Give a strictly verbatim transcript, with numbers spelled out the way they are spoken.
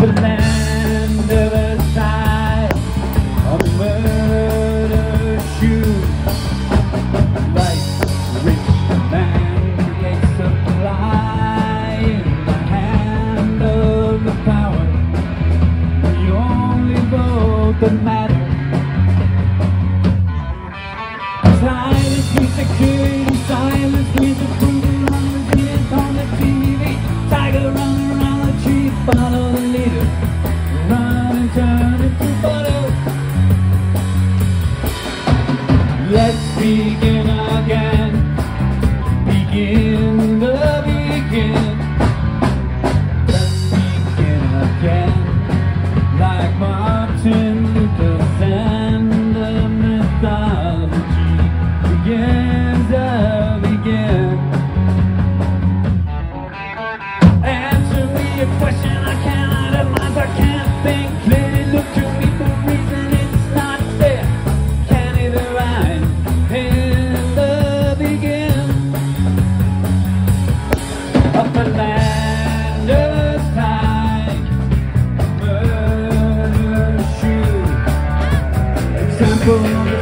the land of a side of murder shoes. Like rich man creates supply in the hand of the power. The only vote that matters. Silence means security, silence means approval on the kids on the T V. Tiger running around the tree, follow the leader, run and turn into butter. Let's begin again, begin the begin. Let's begin again, like Martin Luther's and the mythology begins to begin. Answer me a question I cannot have minds, I can't think clearly. Look to me for reason, it's not fair. Can't even rhyme in the begin. Up the land of time, murder shoe. Example